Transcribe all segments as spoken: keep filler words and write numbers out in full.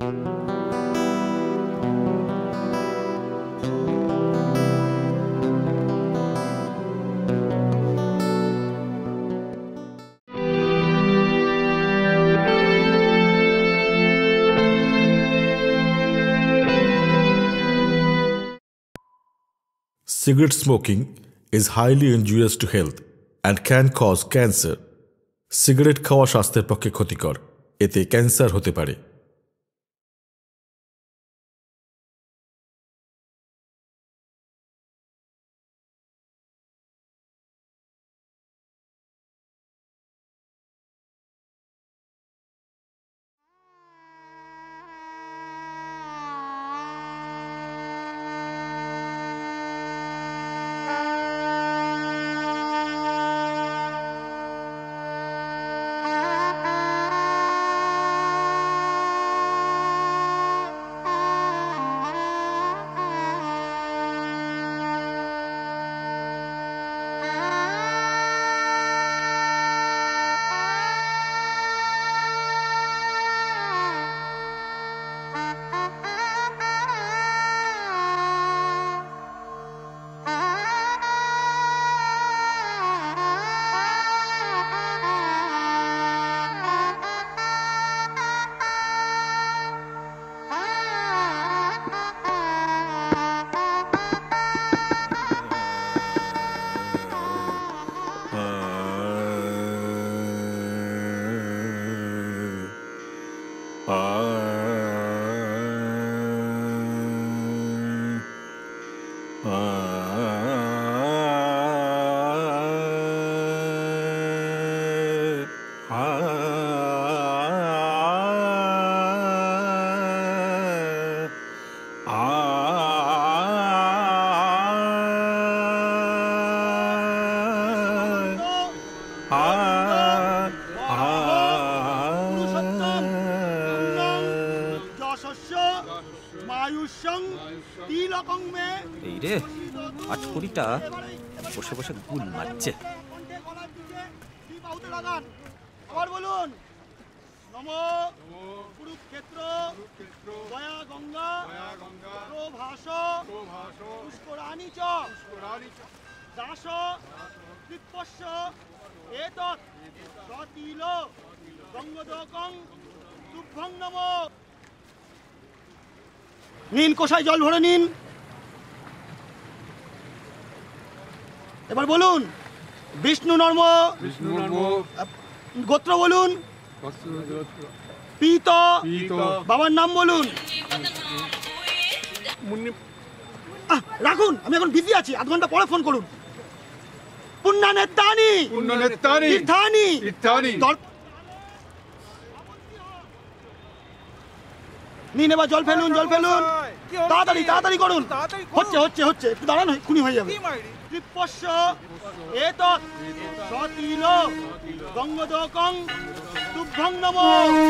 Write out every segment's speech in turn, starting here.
Cigarette smoking is highly injurious to health and can cause cancer. Cigarette খাওয়া স্বাস্থ্যের পক্ষে ক্ষতিকর, এতে ক্যান্সার হতে পারে। এই রে আটকুড়িটা বসে বসে গুল মারছে। আবার বলুন, নমো কুরুক্ষেত্র দয়া গঙ্গা প্রভাস পুষ্করাণি চ দাস কৃপস্য এতৎ সতিল গঙ্গোদকং তুভ্যং নমো। নিন, কষায় জল ভরে নিন। এবার বলুন, বিষ্ণু নর্ম গোত্র বলুন, পীত বাবার নাম বলুন। রাখুন, আমি এখন বিজি আছি, আধ ঘন্টা পরে ফোন করুন। পুণ্যানেত্তানি তীর্থানি নিন, এবার জল ফেলুন, জল ফেলুন, তাড়াতাড়ি তাড়াতাড়ি করুন। হচ্ছে হচ্ছে হচ্ছে একটু দাঁড়ান, খুনি হয়ে যাবে। ত্রিপস্য এতৎ সতিল গঙ্গোদকং তুভ্যং নমো।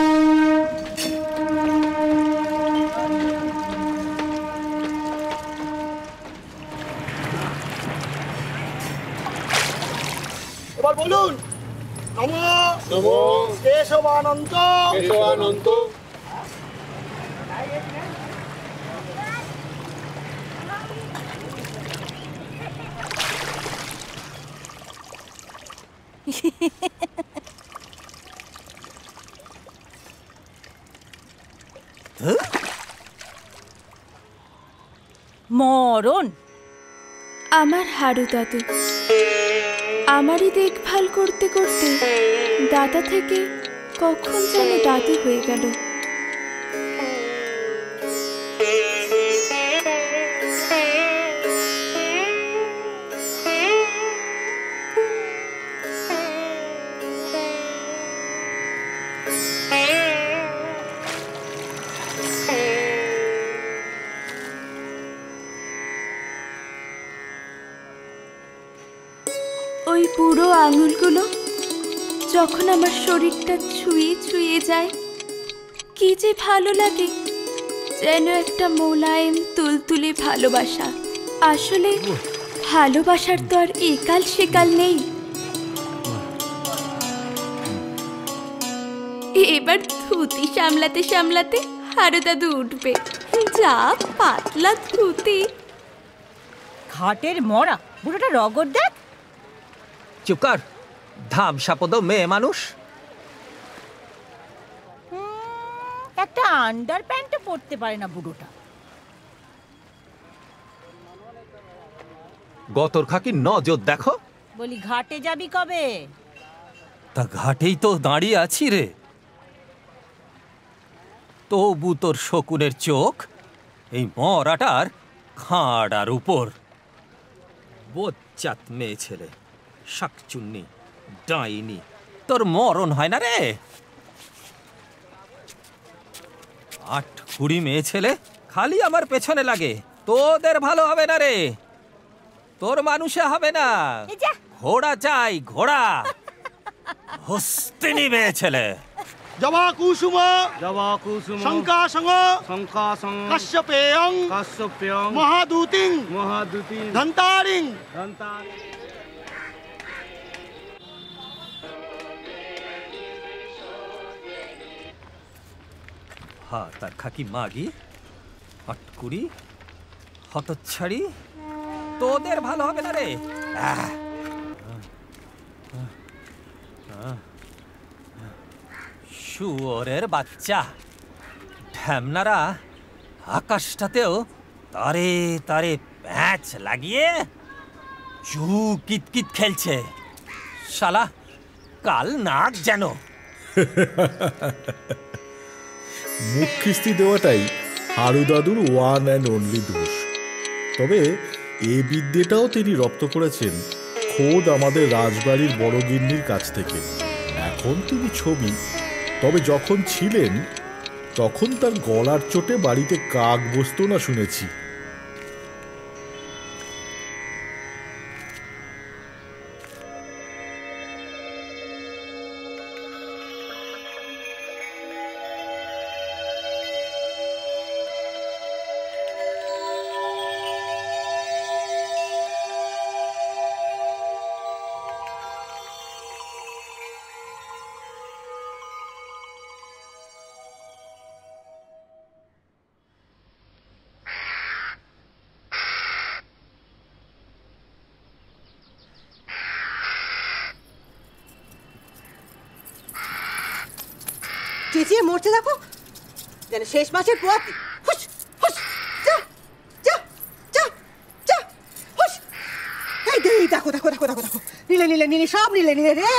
এবার বলুন, নমো নমো কেশবানন্ত কেশবানন্ত। মরণ আমার হারু দাদু। আমারই দেখভাল করতে করতে দাদা থেকে কখন যেন দাদু হয়ে গেল। ওই পুরো আঙুলগুলো যখন আমার শরীরটা ছুঁয়ে ছুঁয়ে যায়, কি যে ভালো লাগে, যেন একটা মোলায়েম তুলতুলে ভালোবাসা। আসলে ভালোবাসার তো আর একাল সেকাল নেই। এবার ধুতি সামলাতে সামলাতে হারু দাদু উঠবে। যা পাতলা ধুতি। ঘাটের মরা বুড়োটা রগর দেখ। চুপ কর, ধাম সাপদ মেয়ে মানুষ। একটা আন্ডার প্যান্টও পরতে পারে না বুড়োটা। গতর খাকি নজর দেখো। বলি ঘাটে যাবি কবে? তা ঘাটেই তো দাঁড়িয়ে আছি রে। তবু তোর শকুনের চোখ এই মরাটার খাঁড়ার উপর। বচ্চাত মেয়ে ছেলে, শাকচুন্নি, ডাইনি, তোর মরণ হয় না রে। আট কুড়ি মেয়ে ছেলে খালি আমার পেছনে লাগে। তোদের ভালো হবে না রে, তোর মানুষে হবে না। ঘোড়া চাই, ঘোড়া। হস্তিনী মেয়ে ছেলে। জবা কুসুম জবা কুসুম শঙ্কাসং শঙ্কাসং কাশ্যপেয়ং কাশ্যপেয়ং মহাদূতিং মহাদূতিং ধন্তারিং। ধন্তারিং। হা তার খাকি মাগি, আটকুড়ি, হতচ্ছাড়ি, তোদের ভালো হবে না রে। আহ! শুয়োরের বাচ্চা ঢ্যামনারা আকাশটাতেও তারে তারে প্যাঁচ লাগিয়ে চু কিতকিত খেলছে। শালা কাল নাক যেন। মুখ খিস্তি দেওয়াটাই হারু দাদুর ওয়ান অ্যান্ড অনলি দোষ। তবে এ বিদ্যেটাও তিনি রপ্ত করেছেন খোদ আমাদের রাজবাড়ির বড় গিন্নির কাছ থেকে। এখন তিনি ছবি, তবে যখন ছিলেন তখন তার গলার চোটে বাড়িতে কাক বসতো না শুনেছি। চেঁচিয়ে মরছে দেখো, যেন শেষ মাসের পোয়াতি। হুস হুস যা যা যা যা হুস। এই দেখো দেখো দেখো দেখো দেখো নিলে নিলে নিলে সব নিলে নিলে রে।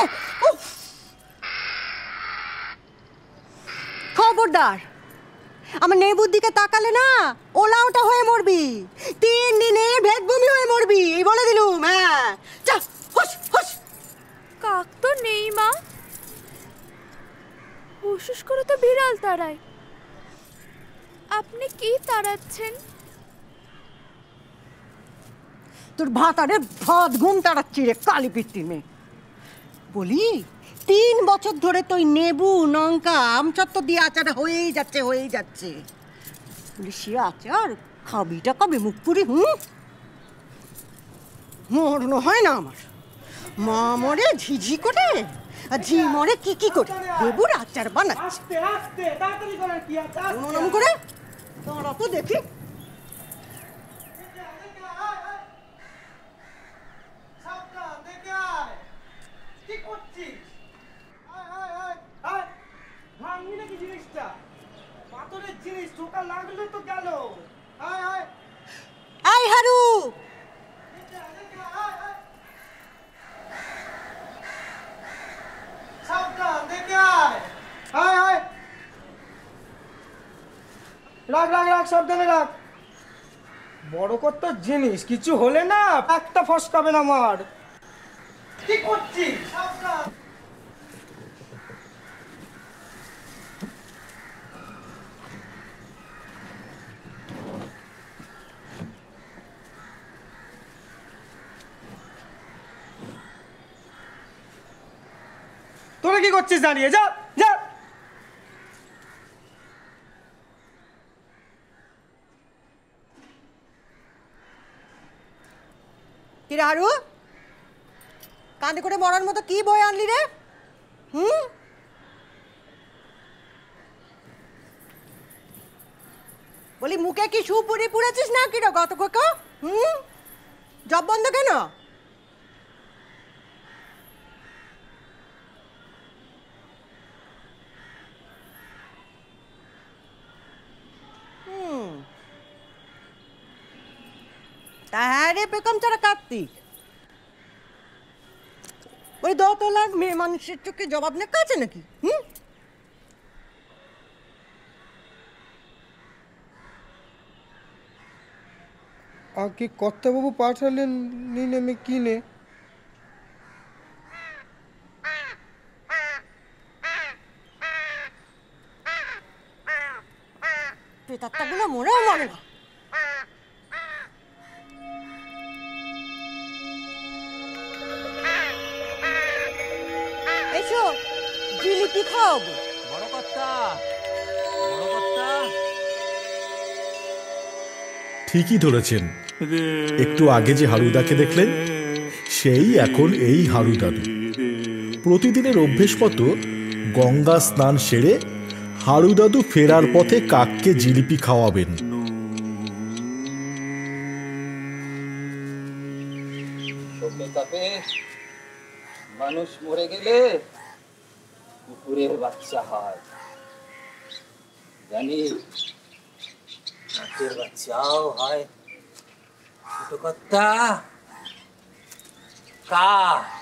খবরদার আমার নেবুর দিকে তাকালে না ওলা ওটা হয়ে মরবি। তিন দিনে ভেদ বমি হয়ে মরবি, এই বলে দিলুম। হ্যাঁ যা হুস হুস। কাক তো নেই মা, হুস করে তো বিড়াল তাড়ায়। আপনি কি তাড়াচ্ছেন? তোর ভাতারে ভাত ঘুম তাড়াচ্ছি রে কালি পিত্তির মেয়ে। বলি তিন বছর ধরে তো নেবু লঙ্কা আমচত্ব দিয়ে আচার হয়েই যাচ্ছে হয়েই যাচ্ছে। বলি সে আচার খাবিটা কবে মুখ পুরি? হুম মরণ হয় না আমার। মা মরে ঝিঝি করে আর ঝি মরে কি কি করে লেবুর আচার বানাচ্ছে। মনম করে দাঁড়া তো দেখি। আই হারু রাখ রাখ রাখ সাবধানে রাখ। বড় কত জিনিস, কিছু হলে না একটা ফসকাবে না আমার। কি করছিস? তোরা কি করছিস দাঁড়িয়ে? যা যা। কিরে হারু, কাঁদে করে মরার মতো কি বই আনলি রে? হুম বলি মুখে কি সুপুরি পুড়েছিস না কি রে গত কাকা? হুম, জব বন্ধ কেন? হুম, হ্যাঁ রে বেকম ছাড়া কার্তিক, ওই দোতলার মেয়ে মানুষের চোখে জবাব না কাছে নাকি? হুম, আগে কর্তাবাবু পাঠালেন নি নেমে কিনে। প্রেতাত্মাগুলো মরেও মরে না। এসো জিলিপি খাওয়াবো। বড় কর্তা, বড় কর্তা। ঠিকই ধরেছেন, একটু আগে যে হারুদাকে দেখলেন সেই এখন এই হারু দাদু। প্রতিদিনের অভ্যেস মতো গঙ্গা স্নান সেরে হারু দাদু ফেরার পথে কাককে জিলিপি খাওয়াবেন। মানুষ মরে গেলে কুকুরের বাচ্চা হয়, জানি কাকের বাচ্চাও হয়। ছোট কর্তা, কা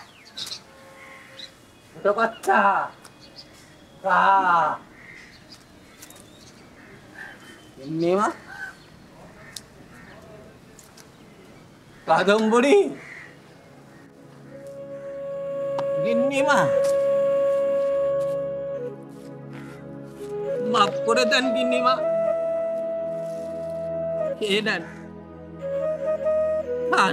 ছোট কর্তা, কা নেমা কাদম্বরী, গিন্নিমা মাফ করে দেন গিন্নিমা, খেয়ে নেন, খান।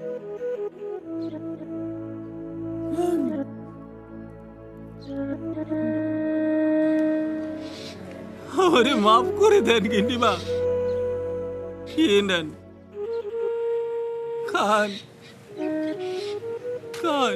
আরে মাফ করে দেন গিন্নিমা, খেয়ে নেন, খান খান।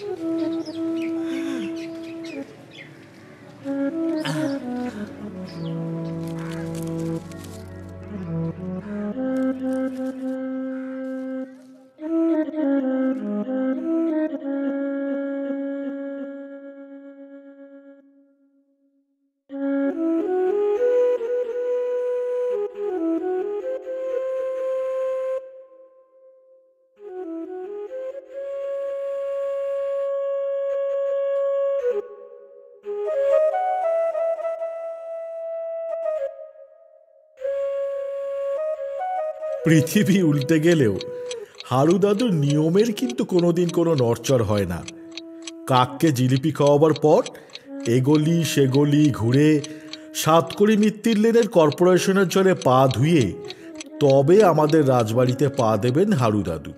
পৃথিবী উল্টে গেলেও হারু দাদুর নিয়মের কিন্তু কোনোদিন কোনো নড়চড় হয় না। কাককে জিলিপি খাওয়াবার পর এগলি সেগলি ঘুরে সাতকড়ি মিত্তির লেনের কর্পোরেশনের জলে পা ধুয়ে তবে আমাদের রাজবাড়িতে পা দেবেন হারু দাদু।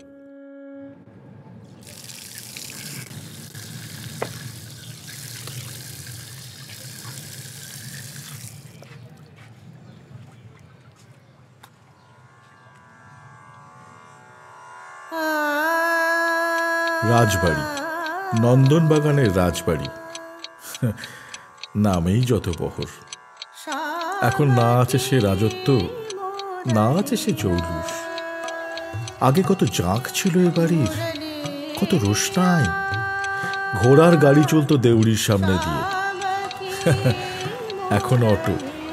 রাজবাড়ি, নন্দনবাগানের রাজবাড়ি, নামেই যত বহর। এখন না আছে সে রাজত্ব, না আছে সে জৌলুস। আগে কত জাঁক ছিল এ বাড়ির, কত রোশনাই। ঘোড়ার গাড়ি চলতো দেউড়ির সামনে দিয়ে, এখন অটো।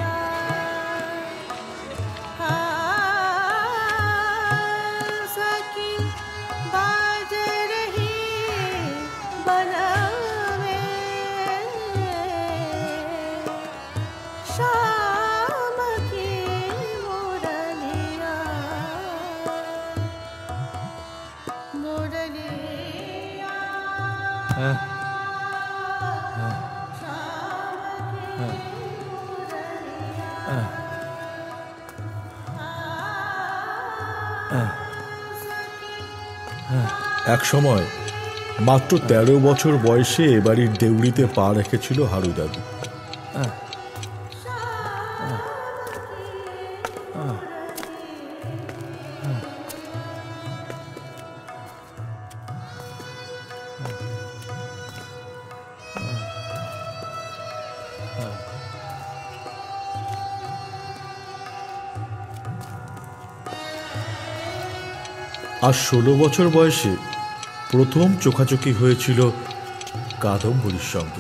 এক সময় মাত্র তেরো বছর বয়সে এ বাড়ির দেউড়িতে পা রেখেছিল হারু দাদু। আর ষোলো বছর বয়সে প্রথম চোখাচোখি হয়েছিল কাদম্বরীর সঙ্গে।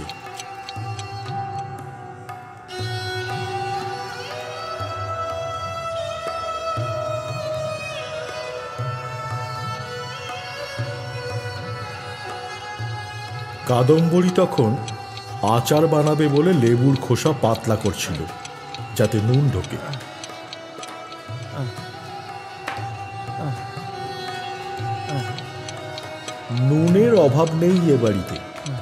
কাদম্বরী তখন আচার বানাবে বলে লেবুর খোসা পাতলা করছিল যাতে নুন ঢোকে। নুনের অভাব নেই এ বাড়িতে।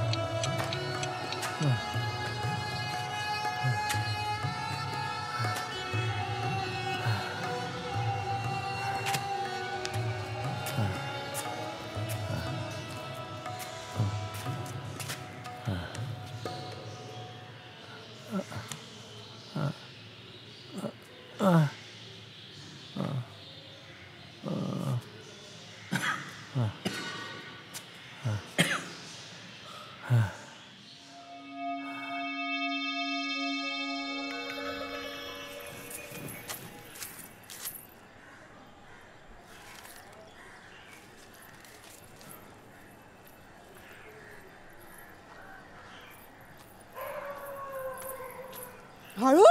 হারু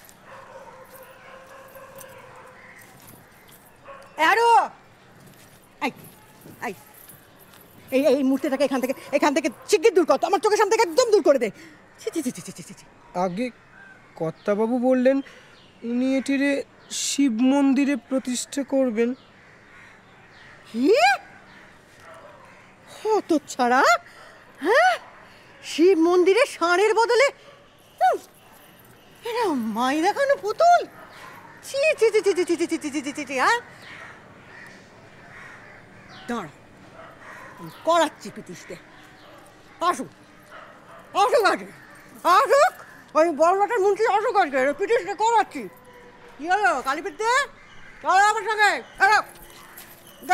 আরো আই আই এই এই মূর্তিটাকে এখান থেকে এখান থেকে শিগগির দূর কর, আমার চোখের সামনে থেকে একদম দূর করে দে। ছি ছি ছি ছি ছি ছি। আগে কর্তাবাবু বললেন উনি এটিরে শিব মন্দিরে প্রতিষ্ঠা করবেন। কি হতচ্ছাড়া! হ্যাঁ, শিব মন্দিরে ষাঁড়ের বদলে এরা মাই দেখানো পুতুল! ছি ছি ছি ছি ছি ছি ছি ছি ছি ছি ছি ছি। হ্যাঁ, দাঁড়া, আমি করাচ্ছি পিটিসতে। আসুক আসুক আজকে আসুক, ওই বড়লাটের মুন্সি আসুক আজকে, পিটিসতে করাচ্ছি। কি হলো কালীপীঠ দে, চলো আমার সঙ্গে। যা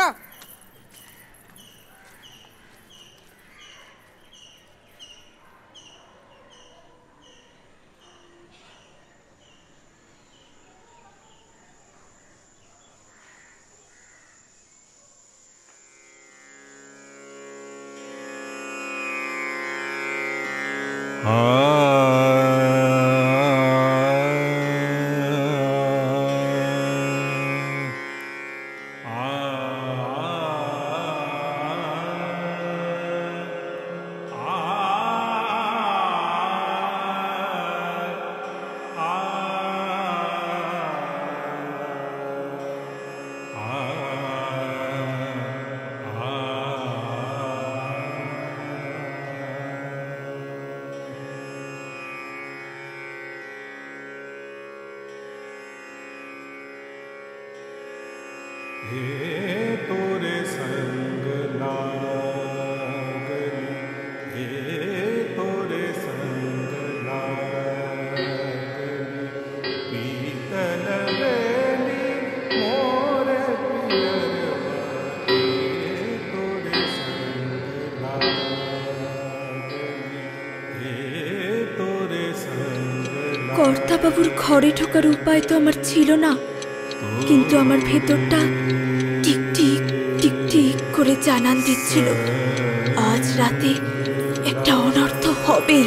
কর্তাবাবুর ঘরে ঢোকার উপায় তো আমার ছিল না, কিন্তু আমার ভেতরটা টিক টিক টিক টিক করে জানান দিচ্ছিল আজ রাতে একটা অনর্থ হবেই।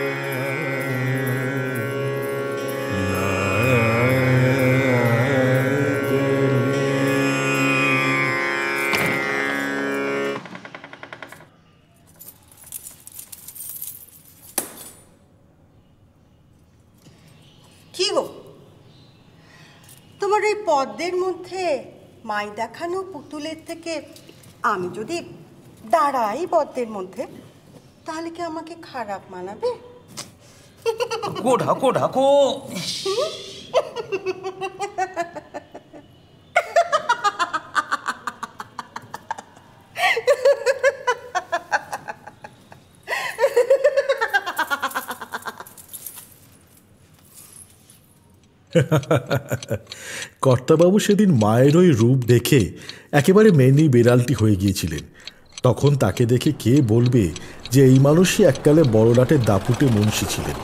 কি গো, তোমার ওই পদ্মের মধ্যে মাই দেখানো পুতুলের থেকে আমি যদি দাঁড়াই পদ্মের মধ্যে, তাহলে কি আমাকে খারাপ মানাবে? ঢাকো ঢাকো ঢাকো। কর্তাবাবু সেদিন মায়ের ওই রূপ দেখে একেবারে মেনি বেড়ালটি হয়ে গিয়েছিলেন। তখন তাকে দেখে কে বলবে যে এই মানুষই এককালে বড়লাটের দাপুটে মুন্সি ছিলেন।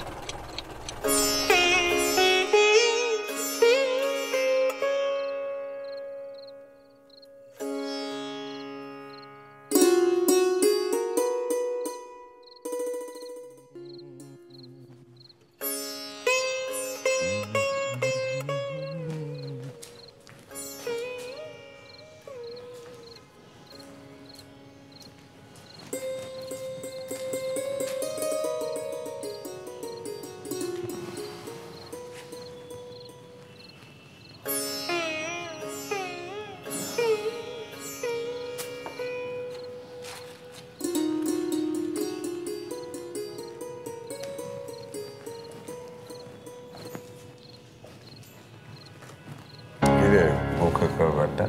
কিরে মুখে করবারটা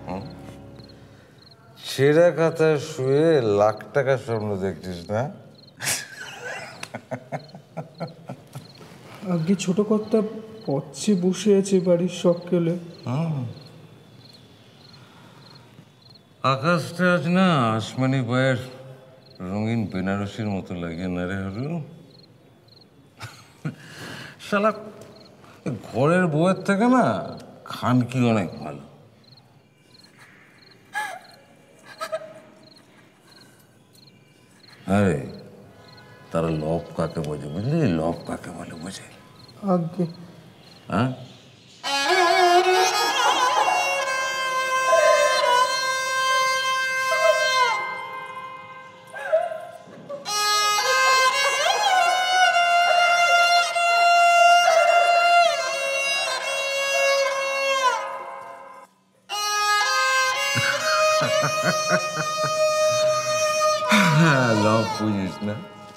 ছেঁড়া কাতায় শুয়ে লাখ টাকা স্বপ্ন দেখছিস না? আগে ছোট কর্তা পচ্ছে বসে আছে বাড়ির সকালে। আকাশটা আজ না আসমানি বয়ের রঙিন বেনারসির মতো লাগে না রে হরু। শালা ঘরের বউয়ের থেকে না খানকি অনেক ভালো। আরে তারা লব কাকে বোঝে বুঝলি? লব কাকে বলে বোঝে? আগে হ্যাঁ লব বুঝিস না?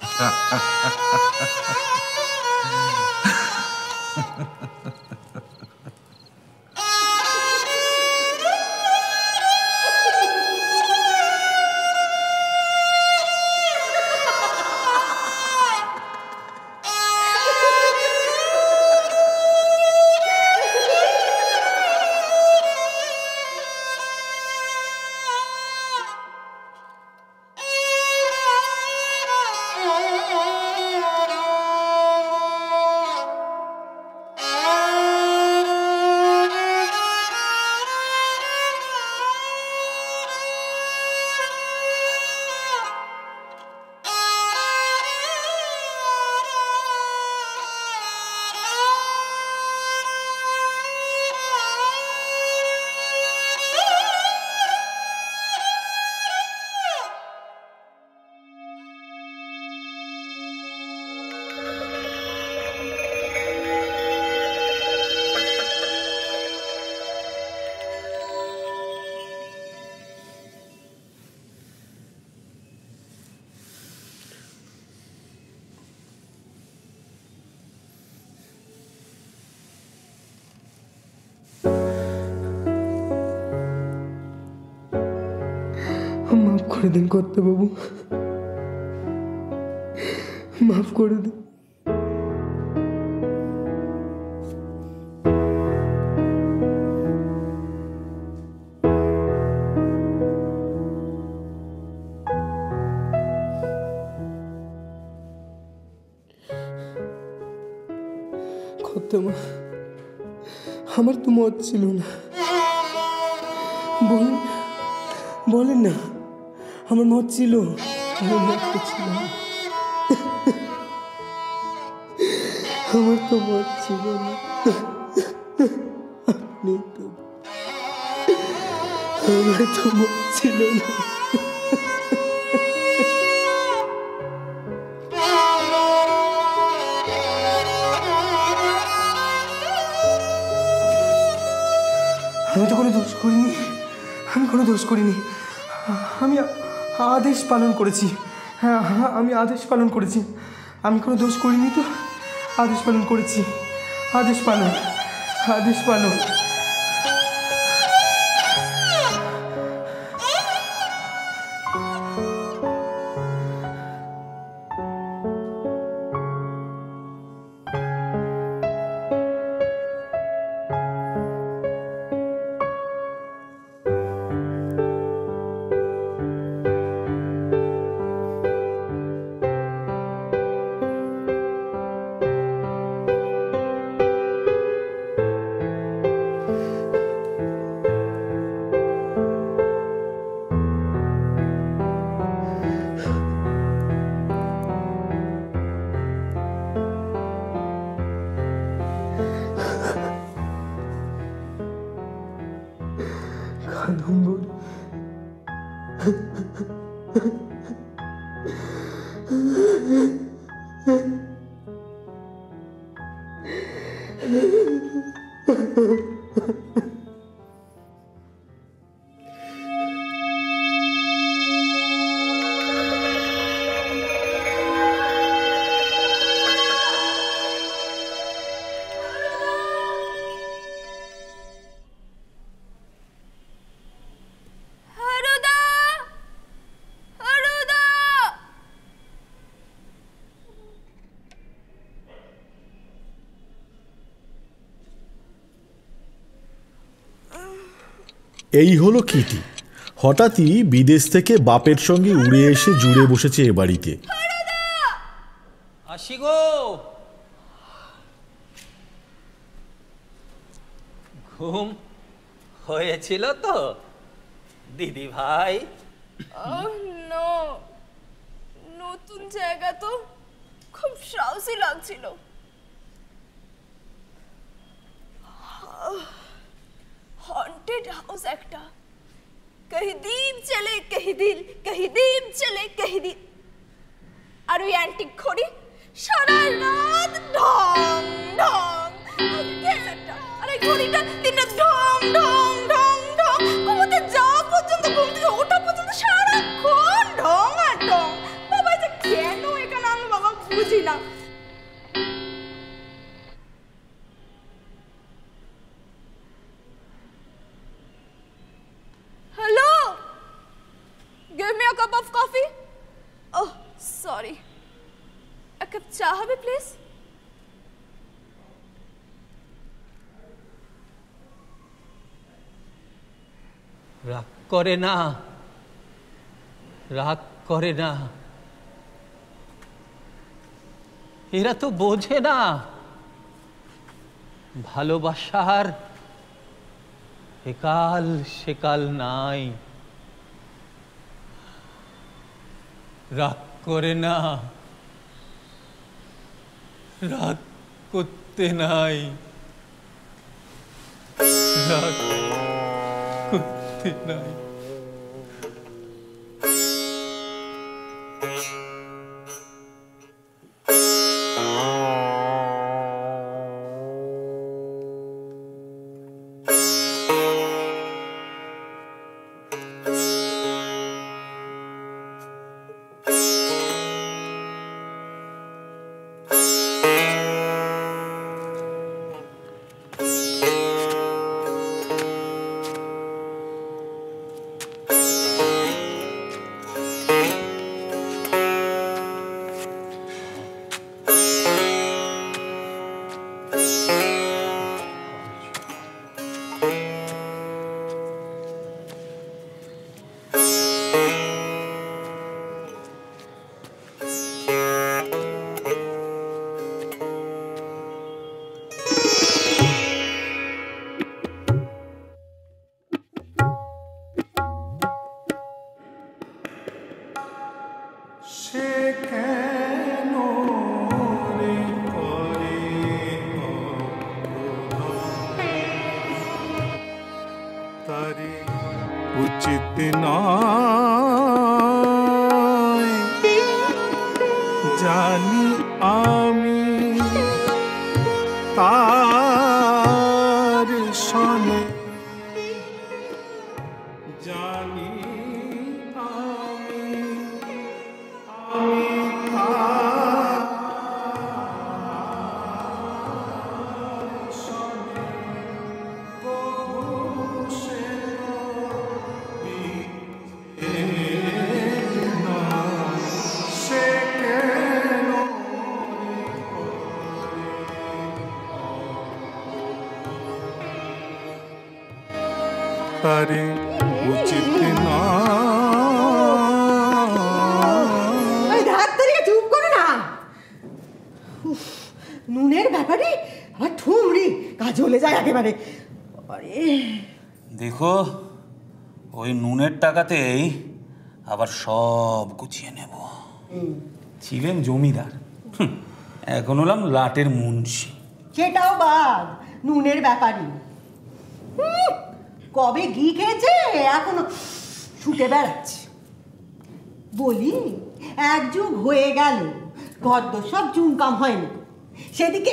মাফ করে দিন কর্তা বাবু, মাফ করে দিন। কর্তা মা, আমার তো মত ছিল না। বলেন বলেন না, আমার মত ছিল, আমার মত তো ছিল না। আমার তো মত ছিল না। আপনি তো, আমার তো মত ছিল না। আমি তো কোনো দোষ করিনি, আমি কোনো দোষ করিনি। আমি আদেশ পালন করেছি। হ্যাঁ হ্যাঁ আমি আদেশ পালন করেছি। আমি কোনো দোষ করিনি তো, আদেশ পালন করেছি। আদেশ পালন, আদেশ পালন। এই হলো কিটি। হঠাৎই বিদেশ থেকে বাপের সঙ্গে উড়ে এসে জুড়ে বসেছে এ বাড়িতে। আসি গো। ঘুম হয়েছিল তো দিদি ভাই? নতুন জায়গা তো খুব সাহসী লাগছিল। হন্টেড হাউস একটা, কহি দীপ চলে কহি দিল, কহি দীপ চলে কহি দিল। আর ওই অ্যান্টিক ঘড়ি সারা রাত ঢং ঢং একটা, আর এই ঘড়িটা দিনটা ঢং ঢং ঢং ঢং, ঘুমোতে যাওয়া পর্যন্ত, ঘুম থেকে ওঠা পর্যন্ত সারাক্ষণ ঢং আর ঢং। বাবা যে কেন এখানে আনলো বাবা বুঝি না। Hello? Give me a cup of coffee. Oh, sorry. A cup cha হবে please? রাগ করে না, রাগ করে না। এরা তো বোঝে না ভালোবাসার একাল সেকাল নাই। রাগ করে না, রাগ করতে নাই, রাগ করতে নাই। নুনের ব্যাপারে আবার ঠুমরি কাজ হলে যায় একেবারে। দেখো ওই নুনের টাকাতেই আবার সব গুছিয়ে নেব। ছিলেন জমিদার, এখন হলাম লাটের মুন্সি। সেটাও বাদ, নুনের ব্যাপারই কবে ঘি খেয়েছে এখনো ছুটে বেড়াচ্ছে। বলি এক যুগ হয়ে গেল গদ্য সব চুনকাম হয়নি, সেদিকে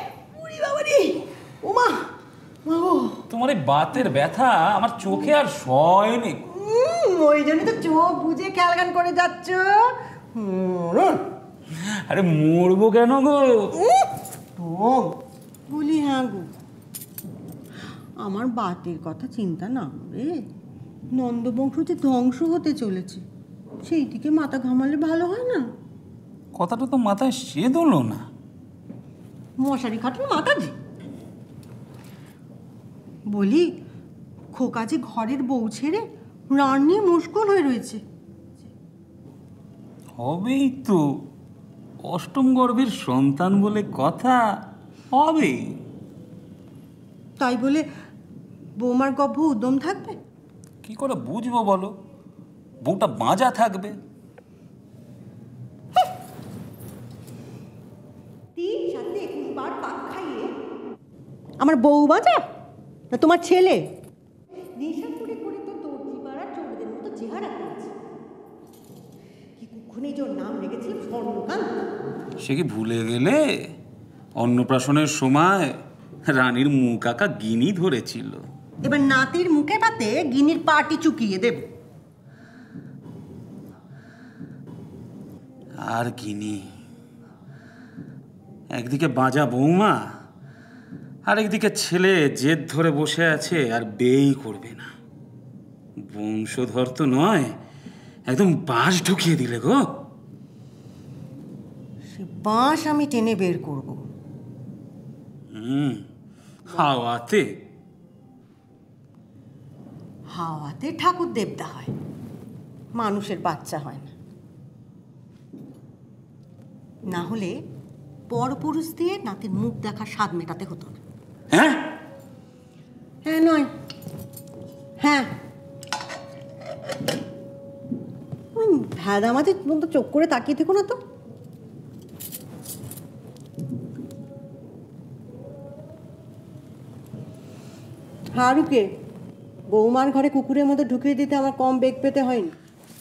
উমা তোমার এই বাতের ব্যথা আমার চোখে আর সয়নি। ওই জন্য তো চোখ বুঝে খেয়াল গান করে যাচ্ছ। আরে মরবো কেন গো? বলি হ্যাঁ গো, আমার বাতের কথা চিন্তা না রে, নন্দবংশ যে ধ্বংস হতে চলেছে সেই দিকে মাথা ঘামালে ভালো হয় না? কথাটা তো মাথায় সে দোলো না। মশারি খাটানো মাথা দি। বলি খোকা যে ঘরের বউ ছেড়ে রান নিয়ে মুশকুল হয়ে রয়েছে। হবেই তো, অষ্টম গর্ভের সন্তান বলে কথা, হবে। তাই বলে বৌমার গর্ভ উদ্যম থাকবে? কি করে বুঝবো বলো? বউটা বাঁজা থাকবে। তিন সাথে একুশ বার পাক খাইয়ে আমার বউ বাঁজা না তোমার ছেলে? নেশা করে করে তো দর্জি পাড়ার চোরদের মতো চেহারা করেছে। কি কুক্ষণে যে ওর নাম রেখেছিল স্বর্ণকান্ত। সে কি ভুলে গেলে অন্নপ্রাশনের সময় রানীর মুখ আঁকা গিনি ধরেছিল? এবার নাতির মুখে পাতে গিনির পাটি চুকিয়ে দেব। আর গিনি একদিকে বাঁজা বৌমা, আর একদিকে ছেলে জেদ ধরে বসে আছে আর বেই করবে না। বংশধর তো নয়, একদম বাঁশ ঢুকিয়ে দিলে গো। সে বাঁশ আমি টেনে বের করব। হুম, হাওয়াতে? হাওয়াতে ঠাকুর দেবতা হয়, মানুষের বাচ্চা হয় না। না হলে পরপুরুষ দিয়ে নাতির মুখ দেখার স্বাদ মেটাতে হতো না। হ্যাঁ হ্যাঁ নয় হ্যাঁ। ভেদা মাঝে তো চোখ করে তাকিয়ে থেকো না তো। হারুকে বৌমার ঘরে কুকুরের মধ্যে ঢুকিয়ে দিতে আমার কম বেগ পেতে হয়নি।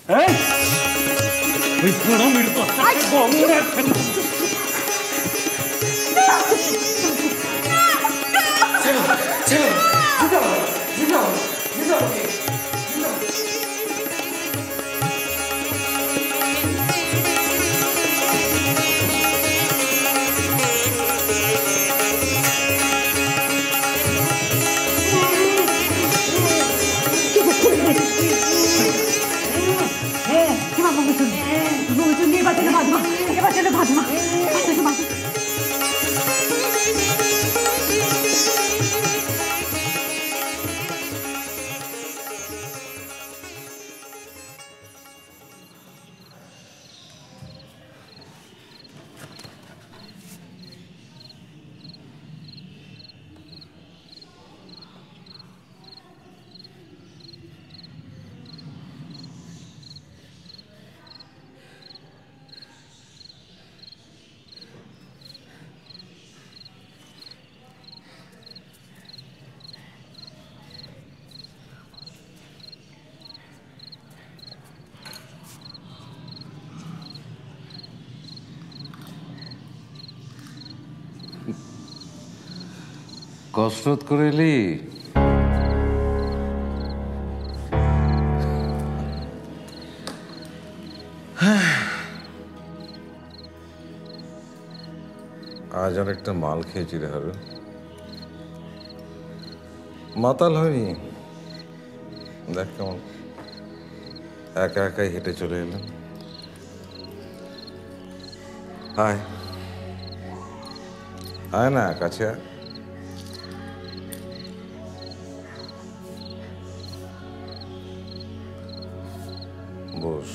কসরত করে এলি? আজ আর একটা মাল খেয়েছি রে হারু। মাতাল হয়নি, দেখ কেমন একা একাই হেঁটে চলে এলাম। আয় আয় না, কাছে আয়। বস।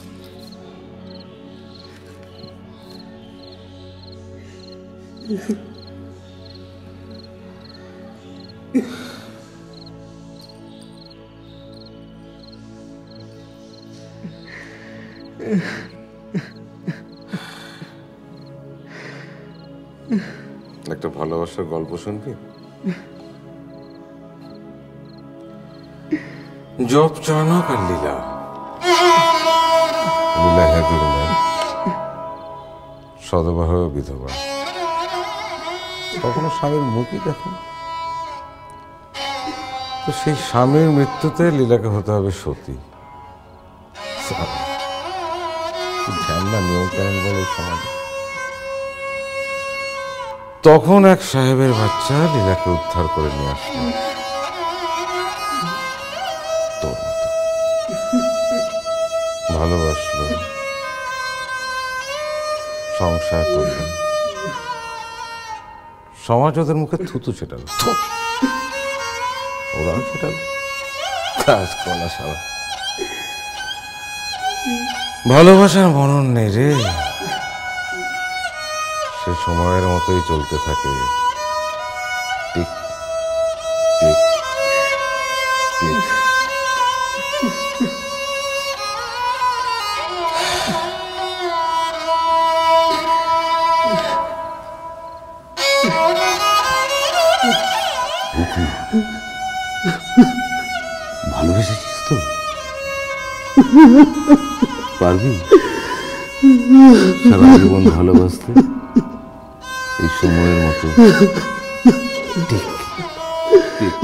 একটা ভালোবাসার গল্প শুনবি? জব চানক আর লীলা। লীলা হ্যাপির মেয়ে, সদবা হয়ে বিধবা, কখনো স্বামীর মুখই দেখে। তো সেই স্বামীর মৃত্যুতে লীলাকে হতে হবে সতী। ধ্যান না নিয়ম কানুন বলে সমাজে। তখন এক সাহেবের বাচ্চা লীলাকে উদ্ধার করে নিয়ে আসলো, তোর মতো ভালোবাসলো, সংসার করল। সমাজ ওদের মুখে থুতু ছেটালো, ওরাও ছেটালো। কাঁচকলা শালা। ভালোবাসার মনন নেই রে, সে সময়ের মতোই চলতে থাকে। Tick tick tick. ভালোবেসেছিস তো? পারবি সারা জীবন ভালোবাসতে এই সময়ের মতো? ঠিক ঠিক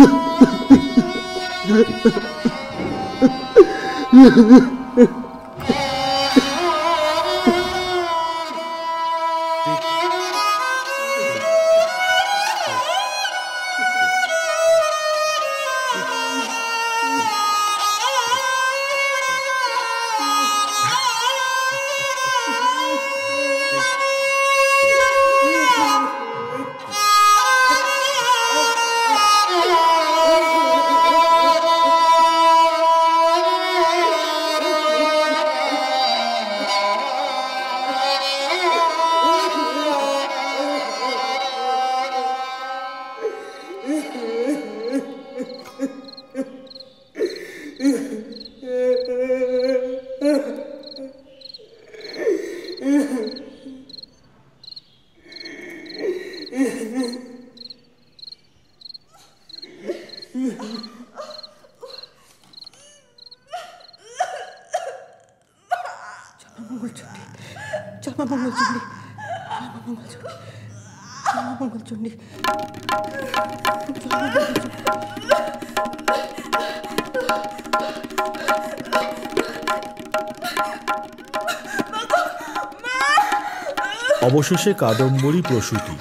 অবশেষে কাদম্বরী প্রসূতি।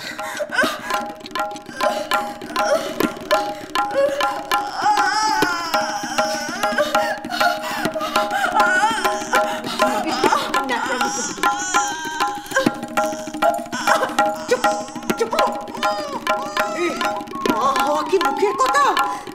কি মুখের কথা!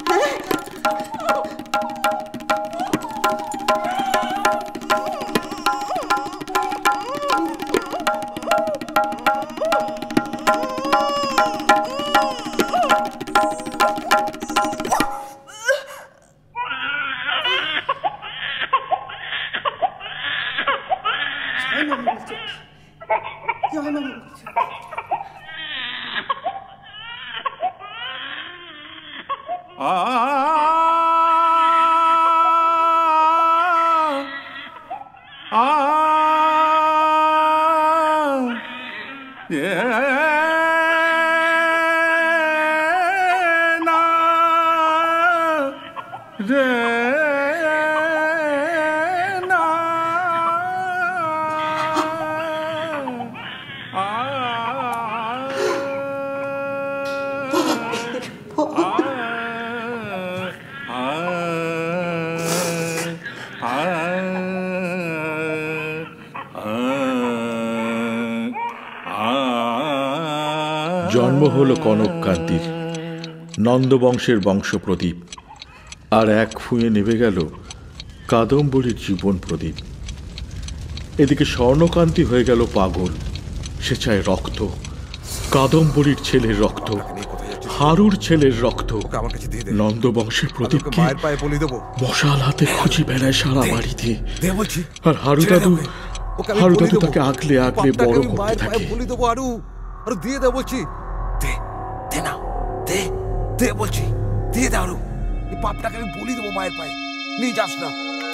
জন্ম হল কনককান্তির, নন্দবংশের বংশ প্রদীপ, আর এক ফুঁয়ে নেবে গেল কাদম্বরীর জীবন প্রদীপ। এদিকে স্বর্ণকান্তি হয়ে গেল পাগল, সে চায় রক্ত, কাদম্বরীর ছেলের রক্ত, হারুর ছেলের রক্ত। নন্দবংশের প্রদীপকে মশাল হাতে খুঁজি বেড়ায় সারা বাড়িতে, আর হারু দাদু হারু দাদু তাকে আগলে আগলে বড় করতে থাকে। আরো দিয়ে দে বলছি, দে দে না, দে দে বলছি, দিয়ে দে আরো। এই পাপটাকে আমি বলি দেবো মায়ের পায়ে, নিয়ে যাস না।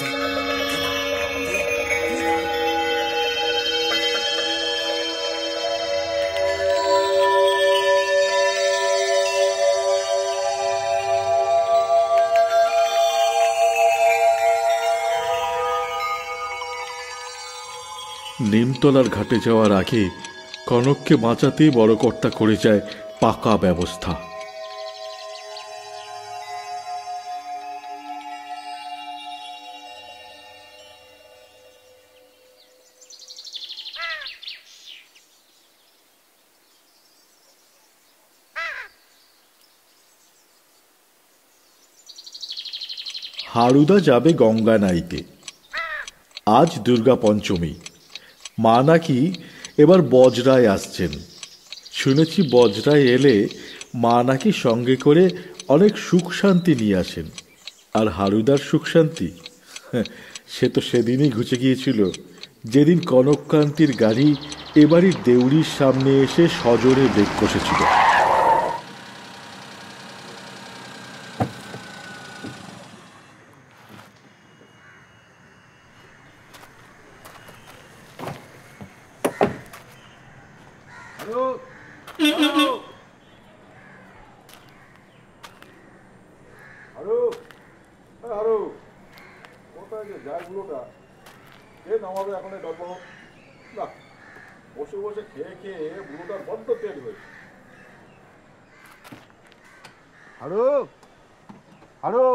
নিমতলার ঘাটে যাওয়ার আগে কনককে বাঁচাতেই বড়কর্তা করে যায় পাকা ব্যবস্থা। হারুদা যাবে গঙ্গা নাইতে। আজ দুর্গা পঞ্চমী, মা নাকি এবার বজরায় আসছেন। শুনেছি বজরায় এলে মা নাকি সঙ্গে করে অনেক সুখ শান্তি নিয়ে আসেন। আর হারুদার সুখ শান্তি সে তো সেদিনই ঘুচে গিয়েছিল, যেদিন কনককান্তির গাড়ি এবারই দেউড়ির সামনে এসে সজোরে বেগ কষেছিল। বসে বসে খেয়ে খেয়ে বুড়োটার বড্ড তেল হয়েছে। হারু হারু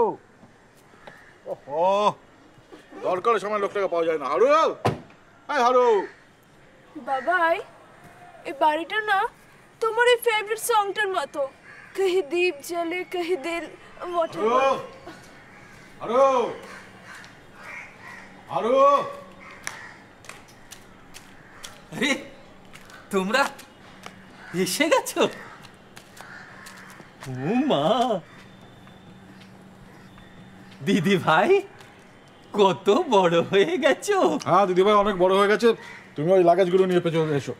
ও দরকারের সময় লোকটাকে পাওয়া যায় না। হারু হ্যাঁ হারু বাবাই, এই বাড়িটা না তোমার এই ফেভারিট সংটার মতো, কহি দীপ জ্বলে কহি দিল ওয়াটার। হারু হারু আরে তোমরা এসে গেছো? ও মা, দিদি ভাই কত বড় হয়ে গেছো। হ্যাঁ দিদি ভাই অনেক বড় হয়ে গেছে। তুমি ওই লাগেজগুলো নিয়ে পেছনে এসো।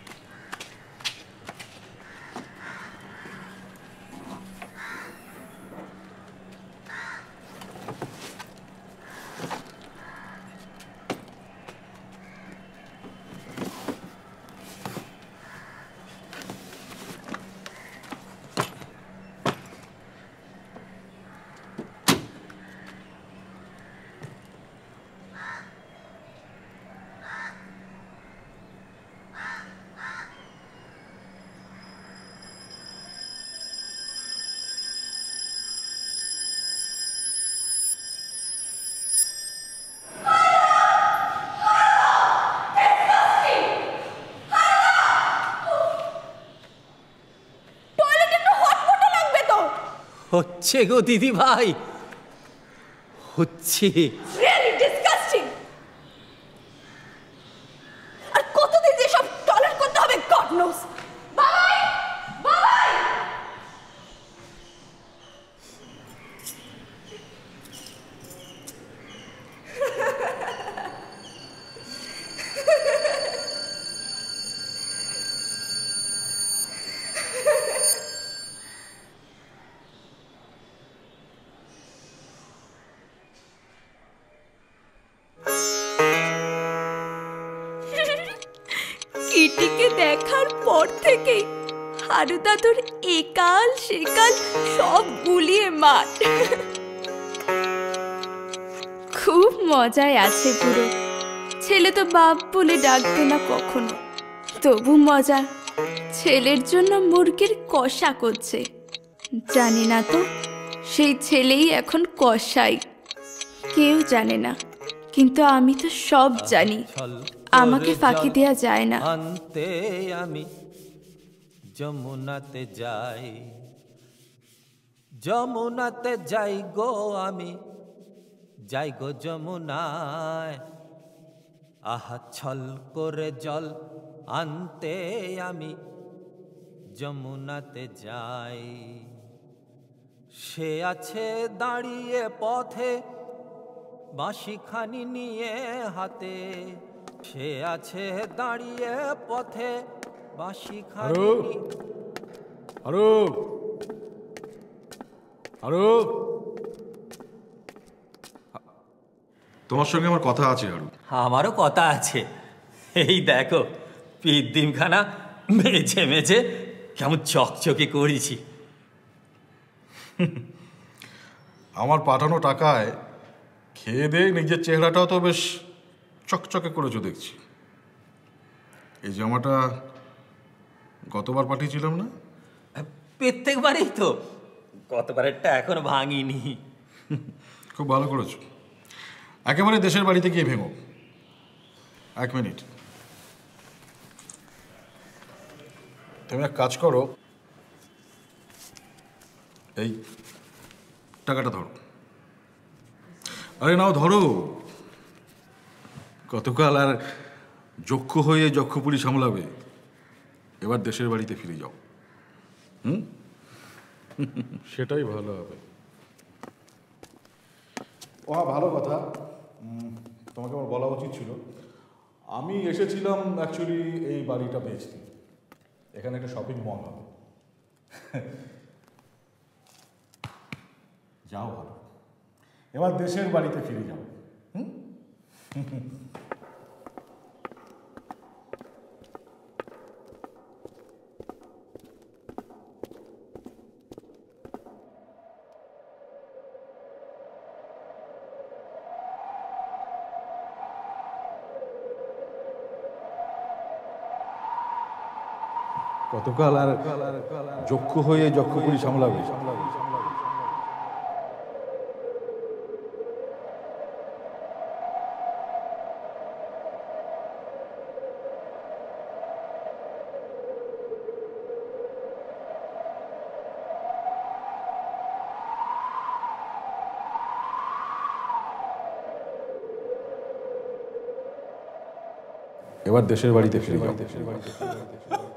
হচ্ছে গো দিদি ভাই, হচ্ছে। Really disgusting. আর কতদিন যে সব টলারেট করতে হবে গড নোস। বাবাই বাবাই, কিটিকে দেখার পর থেকে হারু দাদুর একাল সেকাল সব গুলিয়ে মার। খুব মজায় আছে পুরো। ছেলে তো বাপ বলে ডাকবে না কখনো, তবু মজা। ছেলের জন্য মুরগির কষা করছে, জানি না তো সেই ছেলেই এখন কষাই। কেউ জানে না, কিন্তু আমি তো সব জানি। আমাকে ফাঁকি দেয়া যায় না। আনতে আমি যমুনাতে যাই, যমুনাতে যাই গো আমি, যাই গো যমুনায়। আহা ছল করে জল আনতে আমি যমুনাতে যাই। সে আছে দাঁড়িয়ে পথে বাঁশিখানি নিয়ে হাতে, সে আছে দাঁড়িয়ে পথে বাঁশিখানি। আরো আরো তোমার সঙ্গে আমার কথা আছে। আরো আমারও কথা আছে। এই দেখো পিদ্দিমখানা মেঝে মেঝে কেমন চকচকে করেছি। আমার পাঠানো টাকায় খেয়ে দিয়ে নিজের চেহারাটাও তো বেশ চকচকে করেছো দেখছি। এই জামাটা গতবার পাঠিয়েছিলাম না? প্রত্যেকবারই তো, গতবারেরটা এখনো ভাঙিনি। খুব ভালো করেছো। একেবারে দেশের বাড়িতে গিয়ে ভেঙো। এক মিনিট, তুমি এক কাজ করো, এই টাকাটা ধরো। আরে নাও ধরো। গতকাল আর যক্ষ হয়ে যক্ষপুরী সামলাবে, এবার দেশের বাড়িতে ফিরে যাও। হুম, সেটাই ভালো হবে। ও হ্যাঁ, ভালো কথা, তোমাকে আমার বলা উচিত ছিল। আমি এসেছিলাম অ্যাকচুয়ালি এই বাড়িটা বেচতে। এখানে একটা শপিং মল হবে। যাও ভালো, এবার দেশের বাড়িতে ফিরে যাও। হুম, গতকাল আর যক্ষ হয়ে যক্ষপুরী সামলাবে। এবার দেশের বাড়িতে ফিরে যাও। দেশের বাড়িতে ফিরে যাও।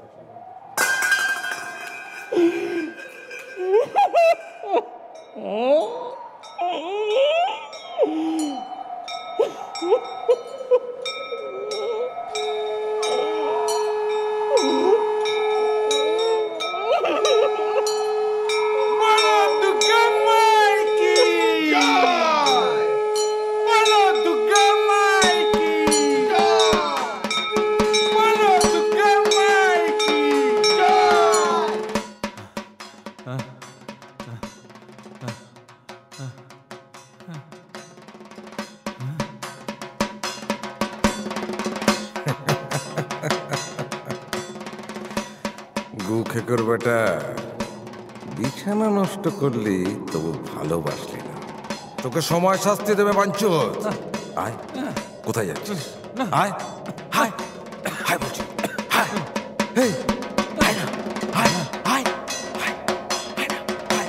খেকর বেটা, বিছানা নষ্ট করলি তবু ভালোবাসলি না। তোকে সময় শাস্তি দেবে বাঞ্চোত। আয়, কোথায় যাচ্ছিস? আয়, হায়, হায় বলছি, হায়, এই, হায় না, হায়, হায়, হায়, হায় না, হায়।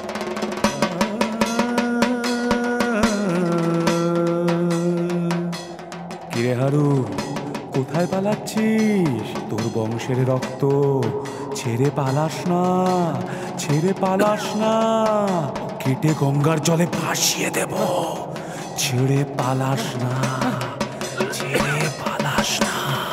কিরে হারু, কোথায় পালাচ্ছিস? তোর বংশের রক্ত ছেড়ে পালাস না, ছেড়ে পালাস না, কেটে গঙ্গার জলে ভাসিয়ে দেব। ছেড়ে পালাস না, ছেড়ে পালাস না।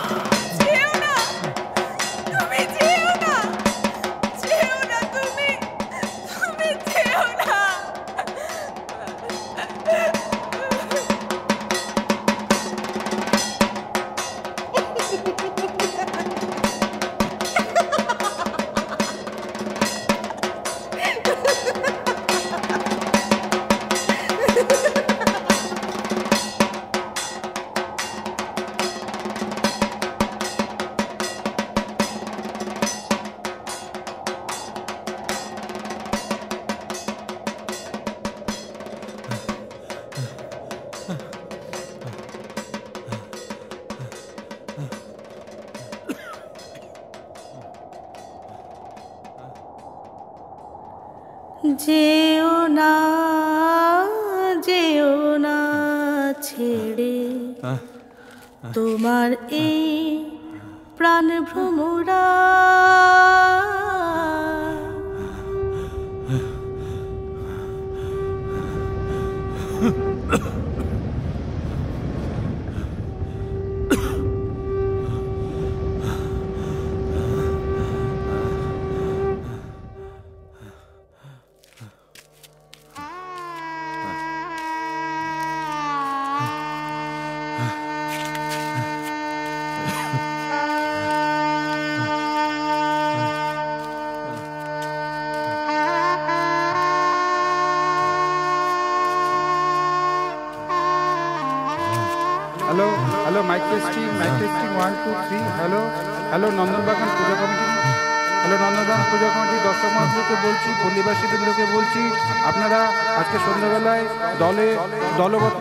যেও না, যেও না ছেড়ে তোমার এই প্রাণ ভ্রমরা। Hello hello mic testing, mic testing, one two three. Hello hello Nandanbagan Puja committee, hello Nandanbagan Puja কমিটির দর্শক মহাশয়কে বলছি, পল্লীবাসী বৃন্দকে বলছি, আপনারা আজকে সন্ধ্যাবেলায় দলে দলবদ্ধ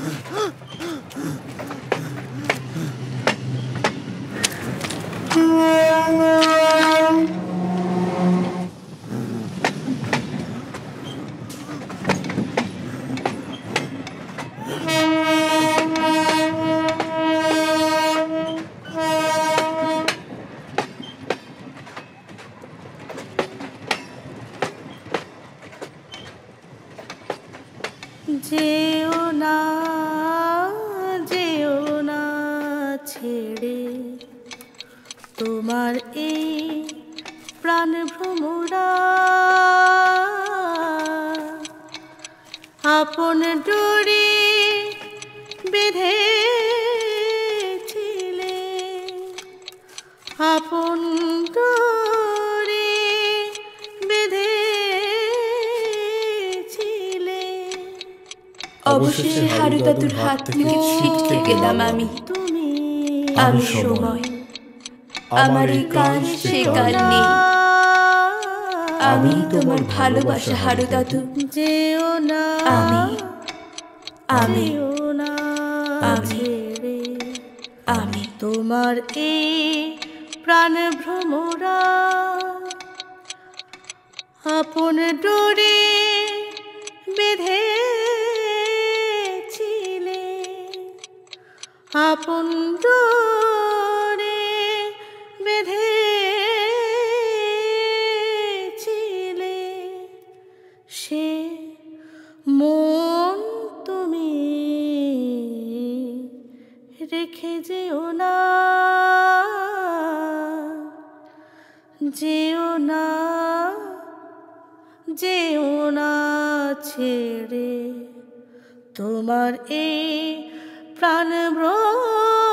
যেও না যেও না ছেড়ে তোমার এই প্রাণ ভ্রমরা, আপন ডোরে বেঁধেছিলে, আপন ডোরে বেঁধেছিলে। অবশেষে হারু দাদুর হাত থেকে ছিটকে গেলাম আমি। আমি সময়, আমার এই কাল সে কাল নেই। আমি তোমার ভালোবাসা হারু দাদু। যেও না আমি আমি না ছেড়ে, আমি তোমার এই প্রাণ ভ্রমরা, আপন ডোরে বেঁধেছিলে, আপন ডোরে বেঁধেছিলে। সে মন তুমি রেখে যেও না, যেও না যেও না ছেড়ে, তোমার এই প্রাণ ভ্রমরা।